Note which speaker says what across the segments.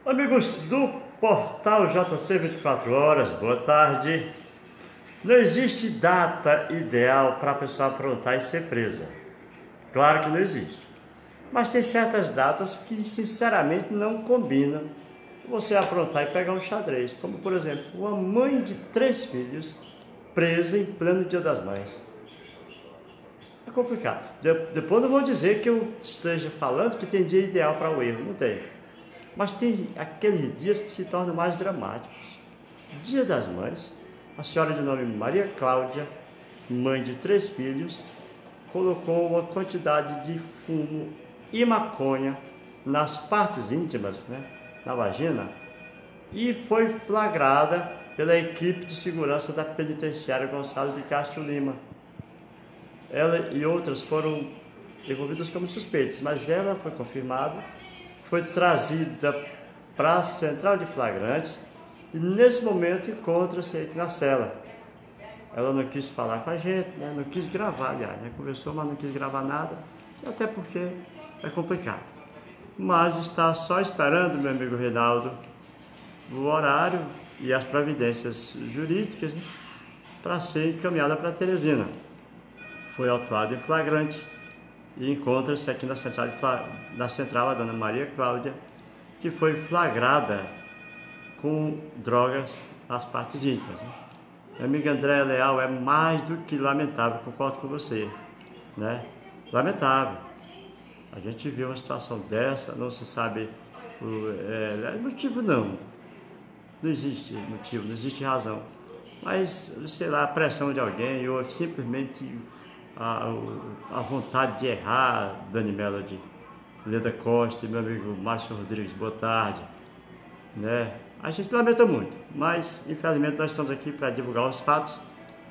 Speaker 1: Amigos do portal JC 24 horas, boa tarde. Não existe data ideal para a pessoa aprontar e ser presa. Claro que não existe. Mas tem certas datas que sinceramente não combinam você aprontar e pegar um xadrez. Como por exemplo, uma mãe de 3 filhos presa em pleno Dia das Mães. É complicado. Depois não vou dizer que eu esteja falando que tem dia ideal para o erro, não tem. Mas tem aqueles dias que se tornam mais dramáticos. Dia das Mães, a senhora de nome Maria Cláudia, mãe de 3 filhos, colocou uma quantidade de fumo e maconha nas partes íntimas, na vagina, e foi flagrada pela equipe de segurança da penitenciária Gonçalo de Castro Lima. Ela e outras foram envolvidas como suspeitas, mas ela foi confirmada, foi trazida para a central de flagrantes e nesse momento encontra-se aqui na cela. Ela não quis falar com a gente, não quis gravar, aliás, conversou, mas não quis gravar nada, até porque é complicado. Mas está só esperando, meu amigo Reinaldo, o horário e as providências jurídicas para ser encaminhada para Teresina. Foi autuado em flagrante e encontra-se aqui na central a dona Maria Cláudia, que foi flagrada com drogas nas partes íntimas. Minha amiga Andréa Leal, é mais do que lamentável, concordo com você, Lamentável. A gente viu uma situação dessa, não se sabe o motivo, não existe motivo, não existe razão, mas, sei lá, a pressão de alguém ou simplesmente a vontade de errar. Dani Melody, Leda Costa e meu amigo Márcio Rodrigues, boa tarde, A gente lamenta muito, mas infelizmente nós estamos aqui para divulgar os fatos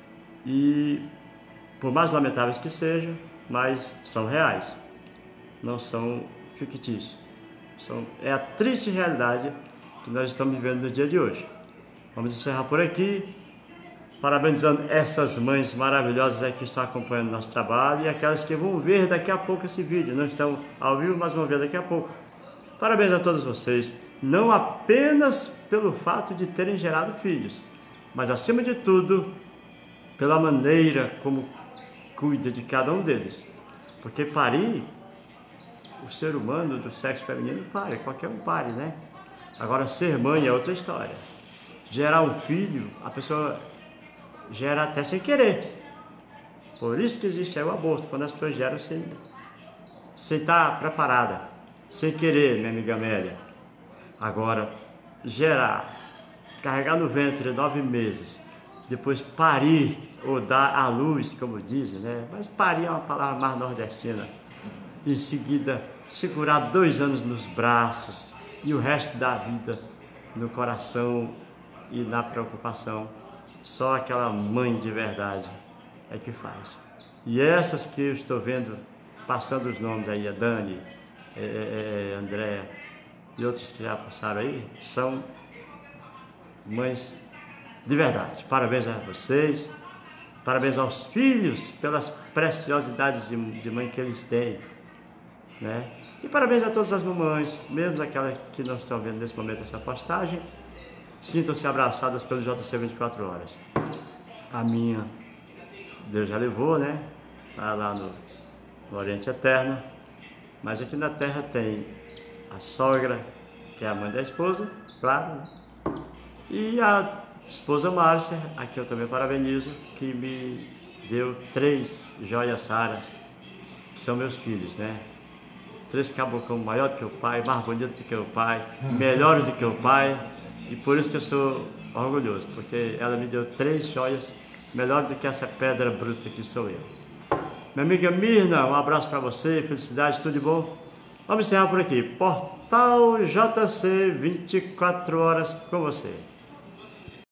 Speaker 1: e, por mais lamentáveis que sejam, mas são reais, não são fictícios. É a triste realidade que nós estamos vivendo no dia de hoje. Vamos encerrar por aqui, parabenizando essas mães maravilhosas que estão acompanhando nosso trabalho e aquelas que vão ver daqui a pouco esse vídeo. Não estão ao vivo, mas vão ver daqui a pouco. Parabéns a todos vocês, não apenas pelo fato de terem gerado filhos, mas acima de tudo, pela maneira como cuida de cada um deles. Porque parir, o ser humano do sexo feminino pare, qualquer um pare, Agora, ser mãe é outra história. Gerar um filho, a pessoa gera até sem querer. Por isso que existe o aborto, quando as pessoas geram sem estar preparada, sem querer, minha amiga Amélia. Agora, gerar, carregar no ventre 9 meses, depois parir ou dar à luz, como dizem, Mas parir é uma palavra mais nordestina. Em seguida, segurar 2 anos nos braços e o resto da vida no coração e na preocupação. Só aquela mãe de verdade é que faz. E essas que eu estou vendo, passando os nomes aí, a Dani, Andréa e outros que já passaram aí, são mães de verdade. Parabéns a vocês, parabéns aos filhos pelas preciosidades de mãe que eles têm, E parabéns a todas as mamães, mesmo aquelas que não estão vendo nesse momento essa postagem. Sintam-se abraçadas pelo JC 24 horas. A minha, Deus já levou, Está lá no Oriente Eterno. Mas aqui na Terra tem a sogra, que é a mãe da esposa, claro, E a esposa Márcia, a que eu também parabenizo, que me deu 3 joias raras, que são meus filhos, 3 caboclos maior do que o pai, mais bonito do que o pai, melhores do que o pai. E por isso que eu sou orgulhoso, porque ela me deu 3 joias melhores do que essa pedra bruta que sou eu. Minha amiga Mirna, um abraço para você, felicidade, tudo de bom. Vamos encerrar por aqui. Portal JC 24 horas com você.